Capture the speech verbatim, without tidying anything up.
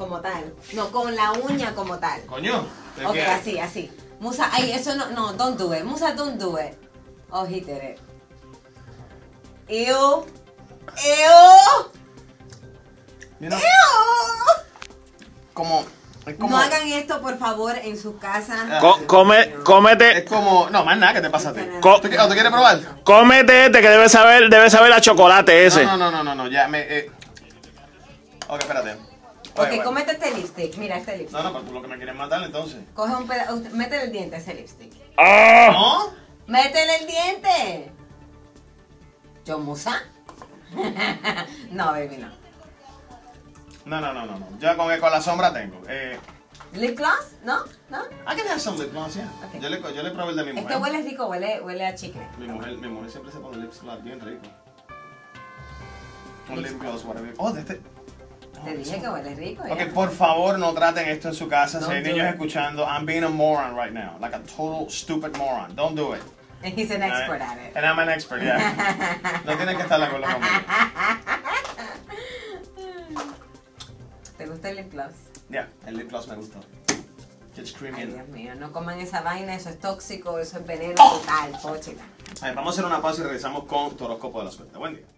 como tal. No, con la uña como tal. Coño. Ok, así, así. Musa, ay, eso no, no, don't do it. Musa, don't do it. Oh, he did it. Ew. Ew. You know, Ew. como, es como... No hagan esto, por favor, en sus casas. Co- come, cómete, Es como... No, más nada, ¿qué te pasa a ti? Co- ¿Tú, qui- oh, ¿tú quieres probar? cómete este que debe saber, debe saber a chocolate ese. No, no, no, no, no, ya me... Eh... Ok, espérate. Oye, Ok, bueno. cómete este lipstick. Mira, este lipstick. No, no, pero tú lo que me quieres matar entonces. Coge un pedazo. Métele el diente a ese lipstick. ¡Ah! ¿No? Métele el diente. ¿Yo, Musa? No, baby, no. No, no, no, no, no. Ya con, con la sombra tengo. Eh... ¿Lip gloss? ¿No? ¿No? I can have some lip gloss, yeah. Ok. Yo le, yo le probé el de mi mujer. Este huele rico, huele, huele a chicle. Mi mujer, mi mujer siempre se pone lip gloss bien rico. Un lip gloss, whatever. Oh, de este... Te dije que huele rico. Ok, ya. por favor no traten esto en su casa. Si Don't hay do niños it. escuchando, I'm being a moron right now. Like a total stupid moron. Don't do it. And he's an expert at it. And I'm an expert, yeah. No tienes que estar de acuerdo conmigo. ¿Te gusta el lip gloss? Yeah, el lip gloss me gustó. It's creamy. Ay, and- Dios mío, no coman esa vaina, eso es tóxico, eso es veneno Oh. total, pochita. A ver, vamos a hacer una pausa y regresamos con tu horóscopo de la suerte. Buen día.